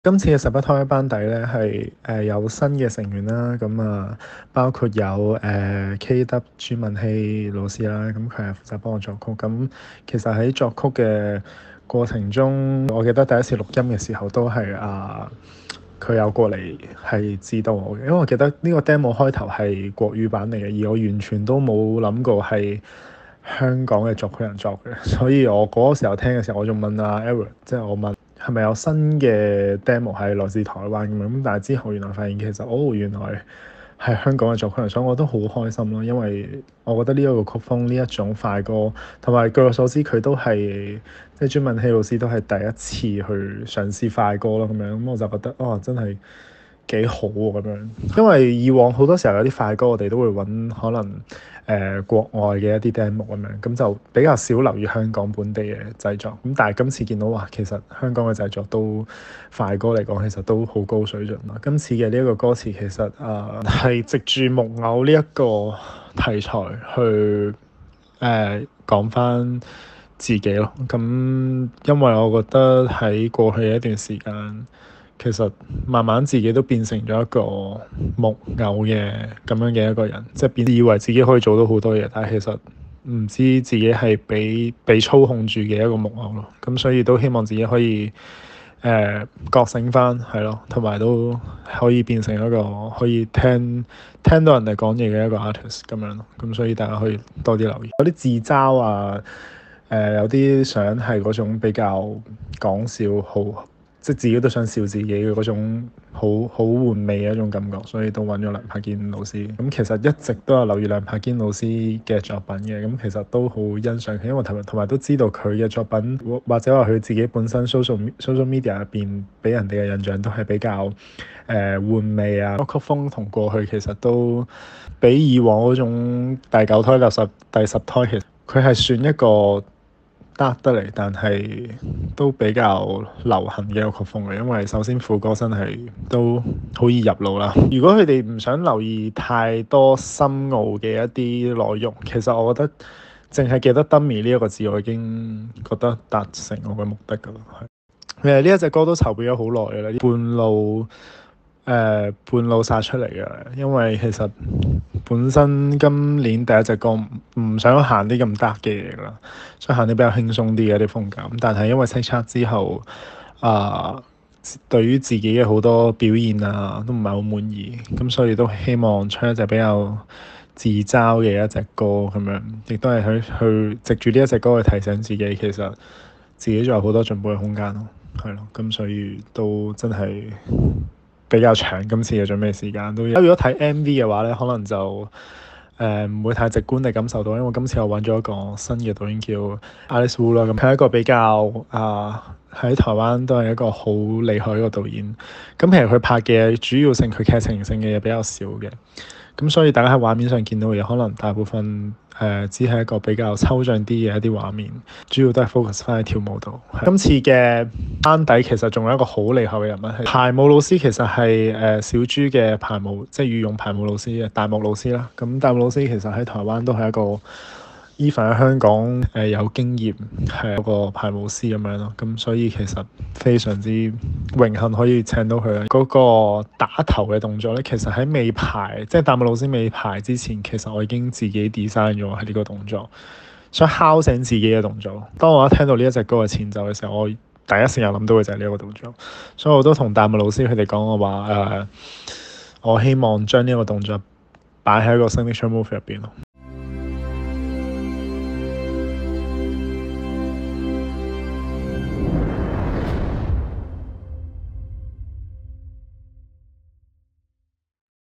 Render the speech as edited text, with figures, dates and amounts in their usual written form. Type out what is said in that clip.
今次嘅十一胎班底咧係有新嘅成員啦，咁包括有KW 朱文希老師啦，咁佢係負責幫我作曲。咁其實喺作曲嘅過程中，我記得第一次錄音嘅時候都係佢有過嚟係指導我嘅，因為我記得呢個 demo 開頭係國語版嚟嘅，而我完全都冇諗過係香港嘅作曲人作嘅，所以我嗰個時候聽嘅時候，我仲問Edward，即係我問係咪有新嘅 demo 係來自台灣咁樣，咁但係之後原來發現其實原來係香港嘅作曲人，所以我都好開心咯，因為我覺得呢一個曲風呢一種快歌，同埋據我所知佢都係即係朱文希老師都係第一次去嘗試快歌咯咁樣，咁我就覺得真係幾好喎咁樣，因為以往好多時候有啲快歌我哋都會揾可能國外嘅一啲 demo 咁樣，咁就比較少留意香港本地嘅製作。咁但係今次見到其實香港嘅製作都快歌嚟講，其實都好高水準啦。今次嘅呢一個歌詞其實係藉住木偶呢一個題材去講返自己咯。咁因為我覺得喺過去嘅一段時間，其實慢慢自己都變成咗一個木偶嘅咁樣嘅一個人，即係以為自己可以做到好多嘢，但係其實唔知自己係被操控住嘅一個木偶咯。咁所以都希望自己可以覺醒返，係咯，同埋都可以變成一個可以聽到人哋講嘢嘅一個 artist 咁樣咯。咁所以大家可以多啲留意，有啲自嘲有啲相係嗰種比較講笑好。即係自己都想笑自己嘅嗰種好玩味嘅一種感覺，所以都揾咗梁柏堅老師。咁其實一直都有留意梁柏堅老師嘅作品嘅，咁其實都好欣賞佢，因為同埋都知道佢嘅作品，或者話佢自己本身 social media 入邊俾人哋嘅印象都係比較玩味啊，曲風同過去其實都比以往嗰種第九胎、第十胎，其實佢係算一個得嚟，但係都比較流行嘅一個曲風嘅，因為首先副歌真係都好易入腦啦。如果佢哋唔想留意太多深奧嘅一啲內容，其實我覺得淨係記得 Dummy 呢一個字，我已經覺得達成我嘅目的㗎啦。呢一隻歌都籌備咗好耐㗎啦，半路殺出嚟嘅，因為其實本身今年第一隻歌唔想行啲咁 dark 嘅嘢啦，想行啲比較輕鬆啲嘅一啲風格。但係因為叱咤之後，對於自己嘅好多表現都唔係好滿意，咁所以都希望唱一隻比較自嘲嘅一隻歌咁樣，亦都係去藉住呢一隻歌去提醒自己，其實自己仲有好多進步嘅空間咯，係咯，咁所以都真係比較長，今次嘅準備時間都。如果睇 MV 嘅話咧，可能就唔會太直觀地感受到，因為今次我揾咗一個新嘅導演叫 Alice Wu 啦，咁佢係一個比較喺台灣都係一個好厲害嘅一個導演。咁其實佢拍嘅主要性佢劇情性嘅嘢比較少嘅，咁所以大家喺畫面上見到嘅嘢，可能大部分只係一個比較抽象啲嘅一啲畫面，主要都係 focus 翻喺跳舞度。今次嘅班底其實仲有一個好厲害嘅人物，係排舞老師，其實係小豬嘅排舞，即係御用排舞老師嘅大木老師啦。咁大木老師其實喺台灣都係一個even喺香港有經驗係一個排舞師咁樣咯。咁所以其實非常之榮幸可以請到佢。嗰個打頭嘅動作咧，其實喺未排，即係大木老師未排之前，其實我已經自己 design 咗係呢個動作，想敲醒自己嘅動作。當我一聽到呢一隻歌嘅前奏嘅時候，我第一時間諗到嘅就係呢一個動作，所以我都同大木老師佢哋講我話我希望將呢一個動作擺喺一個 signature move 入邊咯。